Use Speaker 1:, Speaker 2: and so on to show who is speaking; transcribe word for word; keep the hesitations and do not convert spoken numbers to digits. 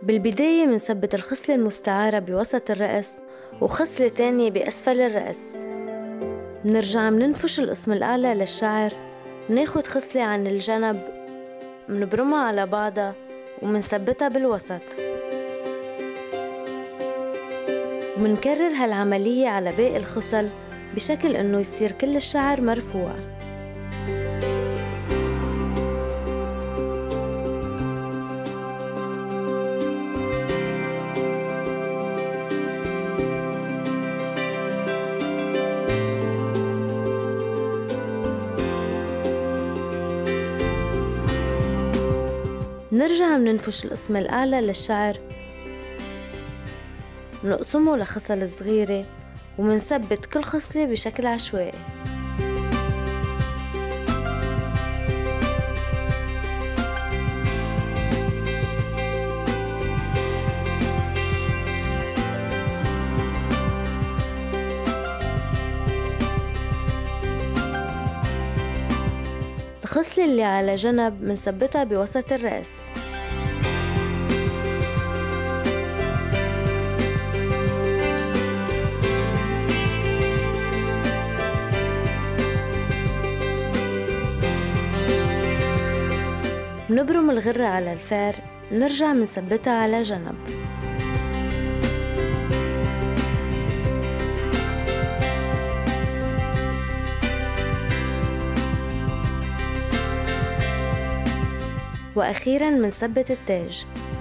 Speaker 1: بالبداية منثبت الخصلة المستعارة بوسط الرأس وخصلة تانية بأسفل الرأس. منرجع مننفش القسم الأعلى للشعر، مناخد خصلة عن الجنب منبرمها على بعضها ومنثبتها بالوسط، ومنكرر هالعملية على باقي الخصل بشكل إنه يصير كل الشعر مرفوع. منرجع مننفش القسم الأعلى للشعر، منقسمه لخصل صغيرة ومنثبت كل خصلة بشكل عشوائي. الخصلة اللي على جنب منثبتها بوسط الرأس. منبرم الغرة على الفار، منرجع منثبتها على جنب. وأخيراً منثبت التاج.